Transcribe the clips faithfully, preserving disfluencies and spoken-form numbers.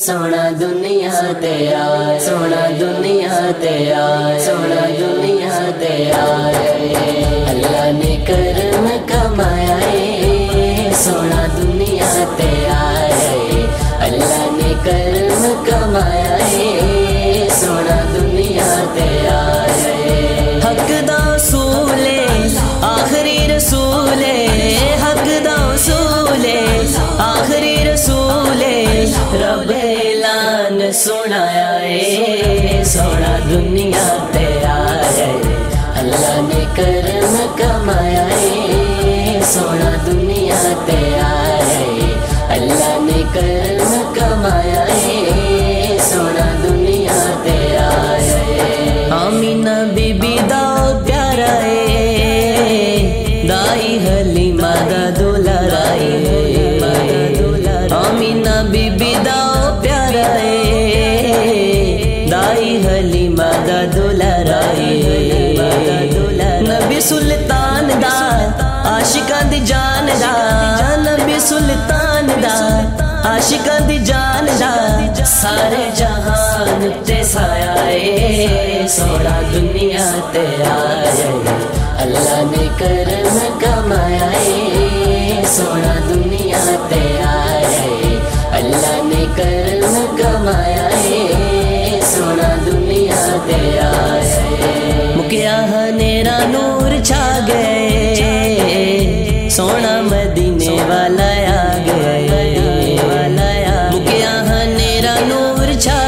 سونا دنیا تے آئے، سونا دنیا تے آئے، سونا دنیا تے آئے، اللہ نے کرم کمایا ہے، سونا دنیا تے آئے، اللہ نے کرم کمایا ہے، سونا دنیا تے آئے، حق دا اصول آخری رسول، حق دا اصول آخری رسول، رب اعلان سنایا ہے، سونا دنیا تے آئے، اللہ نے کرم کمایا ہے، سونا دنیا تے آئے، اللہ نے کرم کمایا ہے، سونا دنیا تے آئے، آمینہ بی بی دا پیارا ہے، دائی حلیمہ دا دولارا ہے، آمینہ بی بی دا پیارا ہے، دائی حلیمہ دا دولارا ہے، نبی سلطان دا عاشقاں دی جان دا، نبی سلطان دا عاشقاں دی جان دا، سارے جہان تے سایہ ہے، سونا دنیا تے آئے، اللہ نے کرم کمایا ہے، سونا دنیا تے آئے، اللہ نے کرم کمایا ہے، سونا دنیا تے آئے، مکیا ہنیرا نور چھا گئے، سونا مدینے والا آ گئے، مکیا ہنیرا نور چھا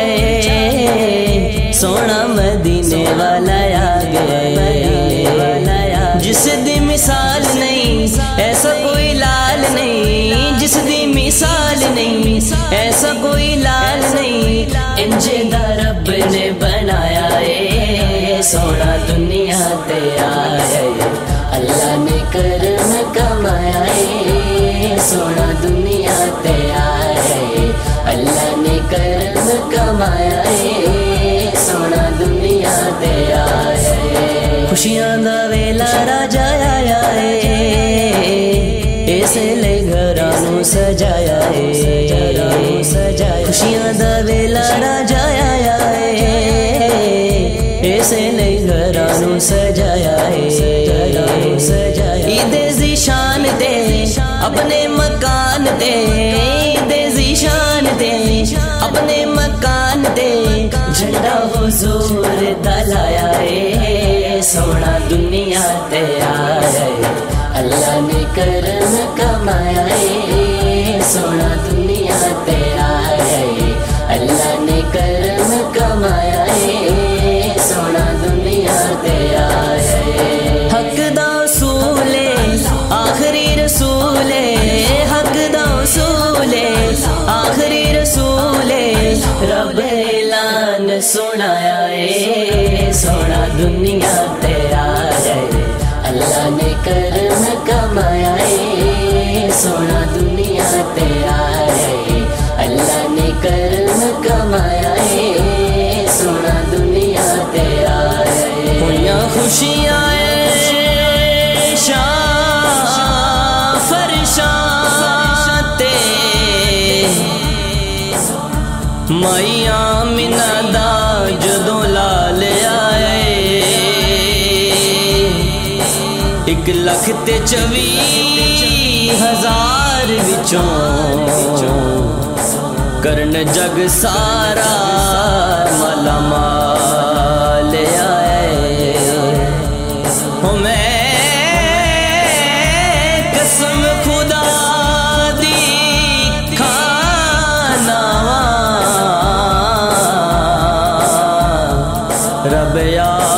گئے، سونا مدینے والا آ گئے، جس دی مثال نہیں ایسا کوئی لال نہیں، جس دی مثال نہیں ایسا کوئی لال نہیں، انجے دا رب نے بنایا ہے، سونا دنیا تے آئے، اللہ نے کرم کمایا ہے، سونا دنیا تے آئے، اللہ نے کرم کمایا ہے، سونا دنیا تے آئے، خوشیاں دا ویلا راجا آیا ہے، اسے لے گھرانوں سجایا ہے، خوشیاں دا ویلا راجا آیا ہے، اسے لے گھرانوں سجایا ہے، عید ذیشان تے اپنے مکان تے، عید ذیشان تے اپنے مکان تے، جھنڈا حضور دا لایا ہے، سونا دنیا تے آئے، اللہ نے کرم کمایا ہے، سونا دنیا تے آئے، اللہ نے کرم کمایا ہے، سونا دنیا تے آئے، حق دا اصول آخری رسول، حق دا اصول آخری رسول، رب اعلان سنایا ہے، سونا دنیا تے آئے، اللہ نے کرم کمایا ہے، سونا دنیا تے آئے، اللہ نے کرم کمایا ہے، سونا دنیا تے آئے، ہویاں خوشیاں مائی آمینہ دا جدوں لال آئے، ایک لکھ تے چوی ہزار وچوں کرن جگ سارا مالا مال آئے، ہو میں قسم خدا رب یا